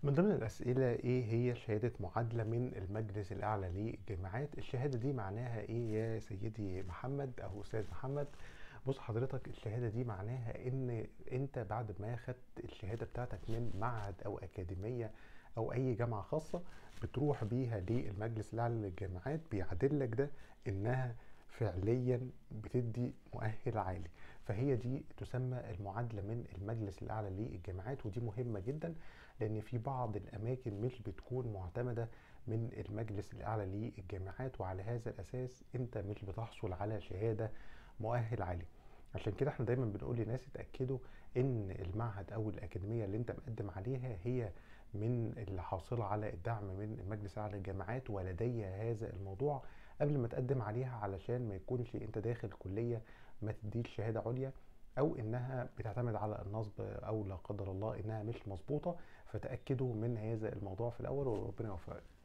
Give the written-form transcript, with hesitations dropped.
من ضمن الأسئلة إيه هي شهادة معادلة من المجلس الأعلى للجامعات؟ الشهادة دي معناها إيه يا سيدي محمد أو أستاذ محمد؟ بص حضرتك، الشهادة دي معناها إن أنت بعد ما خدت الشهادة بتاعتك من معهد أو أكاديمية أو أي جامعة خاصة، بتروح بيها للمجلس الأعلى للجامعات، بيعادلك ده إنها فعليا بتدي مؤهل عالي. فهي دي تسمى المعادلة من المجلس الأعلى للجامعات، ودي مهمة جدا لان في بعض الاماكن مش بتكون معتمده من المجلس الاعلى للجامعات، وعلى هذا الاساس انت مش بتحصل على شهاده مؤهل عالي. عشان كده احنا دايما بنقول للناس اتاكدوا ان المعهد او الاكاديميه اللي انت مقدم عليها هي من اللي حاصله على الدعم من المجلس الاعلى للجامعات ولديها هذا الموضوع قبل ما تقدم عليها، علشان ما يكونش انت داخل كليه ما تديش شهاده عليا، او انها بتعتمد على النصب، او لا قدر الله انها مش مظبوطه. فتاكدوا من هذا الموضوع في الاول، وربنا يوفقك.